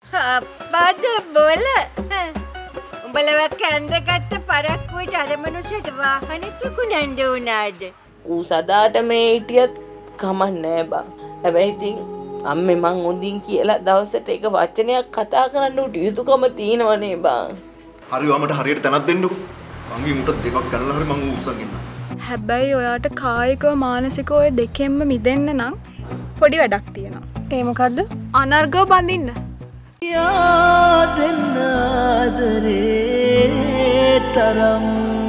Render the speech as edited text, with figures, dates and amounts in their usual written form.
අප්පද බොල උඹලව කැන්දගත්ත පරක්කුවට අර මනුස්සයට වාහනේ තුකුණන්ඩ වුණාද? ඌ සදාට මේ හිටියත් කමක් නෑ බං. හැබැයි ඉතින් අම්මේ මං හොඳින් කියලා දවසට එක වචනයක් කතා කරන්න උට යුතුකම තියෙනවනේ බං. හරි වමට හරියට තැනක් දෙන්නකෝ. මං මුට දෙකක් ගන්නලා හරි මං උස්සන් ඉන්න. හැබැයි ඔයාට කායිකව මානසිකව ඔය දෙකෙන්ම මිදෙන්න නම් පොඩි වැඩක් තියෙනවා. ඒ මොකද්ද? අනර්ගව බඳින්න. याद नादरे तरम